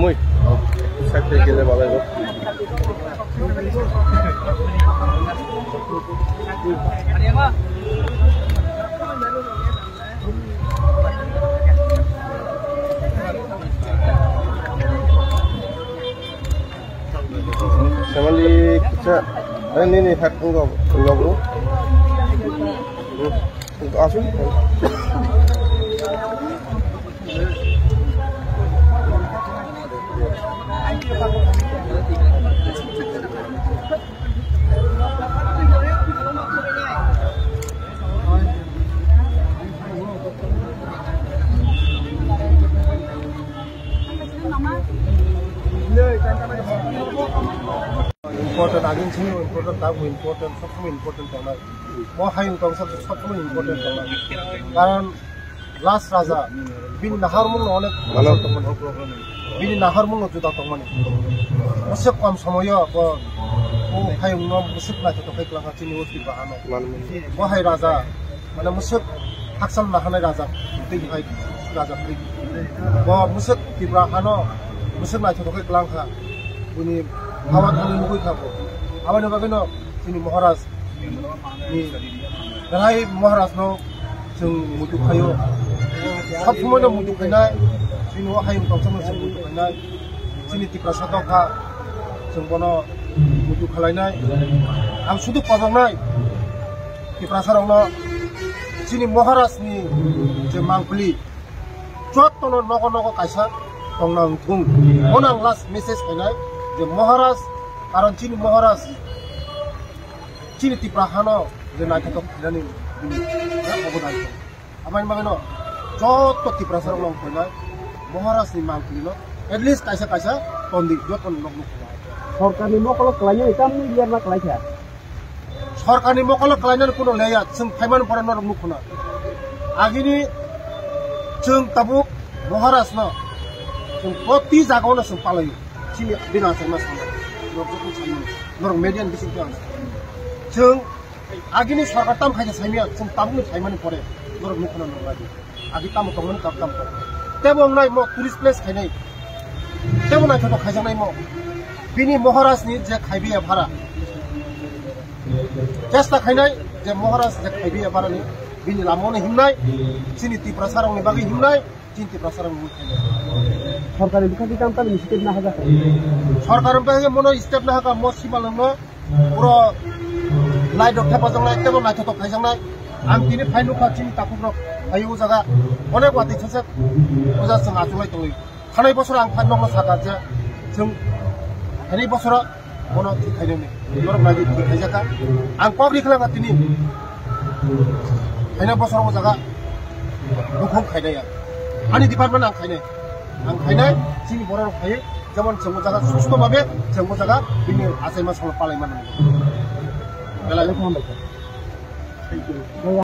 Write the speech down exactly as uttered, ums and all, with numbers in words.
Muy. Exacto, que le vale. Samali kita, ini nih hak enggak enggak bro? Untuk asyik. Important agin sini important tahu important सबसे important करना वो high income सबसे सबसे important करना कारण last raja bin nahar mung অনেক ভালো তখন bin nahar mung juda তখন musik kam samoya ko o hai nom musik na to kai klanga chini usti bahano wo hai raja mane musik haksan na hanai raja ti hai raja pri wo musik tibrahano musik na to kai klanga buni hawa thani mugui thabo abani bagino chini maharaj ni rai maharaj no chung mutu khayo sab সময় no mutu khainai chini wo hai tong sam chung mutu khainai chini ti prasad kha chung bono mutu khalainai ang sudu pabangnai ti prasad no chini maharaj ni je mangpli chot tono nogo nogo kaisa tongnang thung onang last message khainai যে মহারাজ কারণ চিনি মহারাজ চিনি তিপ্রাহানো যে নাইথাক জানি অবদান আমার মাগানো যত তিপ্রাসার লং কইনাই মহারাজ নি মাংকুলিনো এটলিস্ট কাইসা কাইসা তন্দি যত লং লং সরকারি মকল ক্লাইয়া ইতাম নি বিয়ার না ক্লাইয়া সরকারি মকল ক্লাইনার কোনো লেয়া जों ফাইমান পরানোর মুখনা আগিনি जों তাবুক মহারাজ ন जों প্রতি জায়গানো जों পালাयो Sini bina sama sama, norok sama, norok median bising tuan. Jeng, agi ni sarkat tam kaya samia, jeng tamu ni samia pore, norok mukna norok lagi. Agi tamu kamu kap tam pore. Tebong nai mo tourist place kaya nai, tebong nai coba kaya nai mo. Bini Maharaj ni je kaya biaya bara. Jasta kaya nai, je Maharaj je kaya biaya bara ni. Bini lamone himnai, sini ti prasarang ni bagi himnai, sini ti prasarang ni kaya. সরকারি বিকাশ দিতাম তার step না হাজা সরকারের কাছে মনে step না হাকা মো সিমালনো পুরো লাই ডক্টর পাজংনাই তেবো নাই থক খাইজাংনাই আম তিনি ফাইনু খাচিনি তাকুগ্র আয়ু জায়গা অনেক ওয়াতি ছাসে পূজা जों আচুলাই তই থানাই বছর আং ফাইননো সাকা যে जों থানাই বছর মনো খাইনি নরক লাগি খাইজাকা আং পাবলিক লাগা তিনি থানাই বছর ও জায়গা দুখম খাইনায়া আনি ডিপার্টমেন্ট আং খাইনাই ang kainai sini borok khai যেমন जों জায়গা সুস্থ ভাবে जों জায়গা বিনি আসাইমা সল পালাইমান বেলা যখন থ্যাংক ইউ